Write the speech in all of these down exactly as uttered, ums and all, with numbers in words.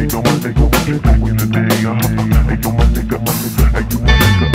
yo, my nigga, what you doing today? Uh, hey, yo, my nigga, my nigga, hey, you my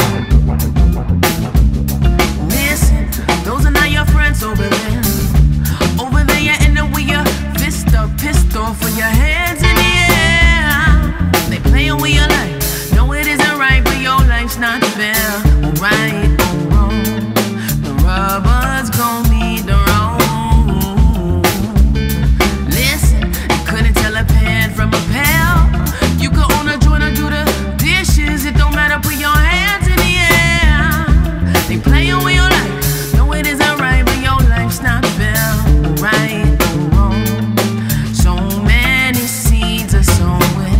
nigga. Listen, those are not your friends over there. Over there, you're in the with your fist up, pistol for your hands in the air. They playing with your life. No, it isn't right, but your life's not fair. Right or wrong, the rubber's gon' meet the road. Listen, you couldn't tell a pan from a pail. You could own a joint or do the dishes. It don't matter, put your hands in the air. They playing with your life. No, it isn't right, but your life's not fair. Right or wrong, so many seeds are sowing.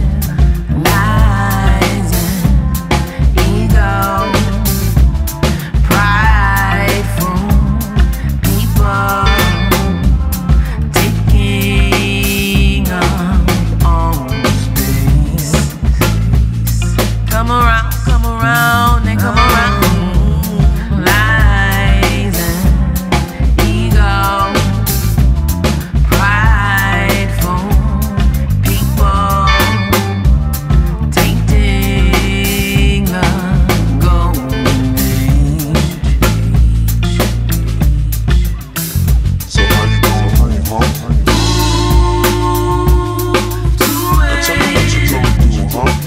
Lies and ego. Come around, come around, and come around. Lies and ego, prideful people tainting a golden age. So how you gonna move, huh? Ooh, Tell me what you gonna do, huh?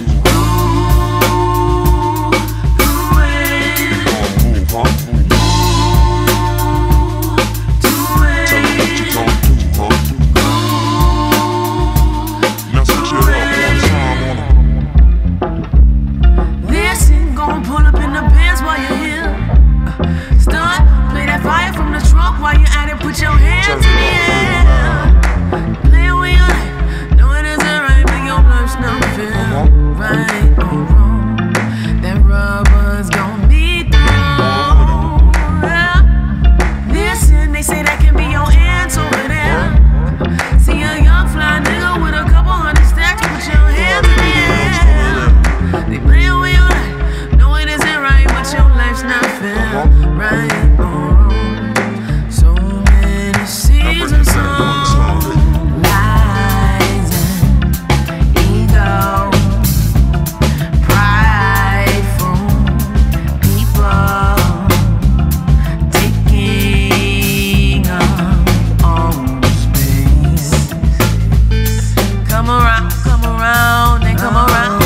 Pull up in the Benz while you're here. Uh, stunt, play that fire from the trunk while you're at it. Put your hands in the air. Play with your life. No, it isn't right, but your life's not fair. Right or wrong, that rubber's gon' meet the road. Yeah. Listen, they say that can be your ends over there. See a young fly nigga with a couple hundred stacks. Put your hands in the air. They play with your life. Your life's not fair, right or wrong. So many seasons of lies and ego, prideful people taking up all space. Come around, come around, and come around.